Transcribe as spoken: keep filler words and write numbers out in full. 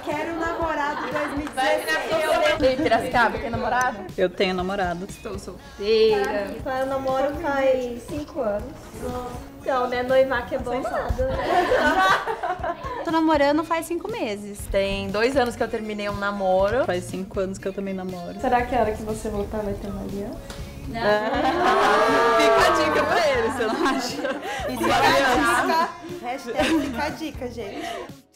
quero um namorado dois mil e Vai dezesseis. Ei, Piracicaba, tem namorado? Eu tenho namorado. Estou solteira. Eu namoro faz cinco anos. Então, né, noivar que é bom nada. Tô namorando faz cinco meses. Tem dois anos que eu terminei um namoro. Faz cinco anos que eu também namoro. Será que a hora que você voltar vai ter uma aliança? Fica a dica pra ele, você não acha? E fica a dica. Hashtag fica a dica, gente.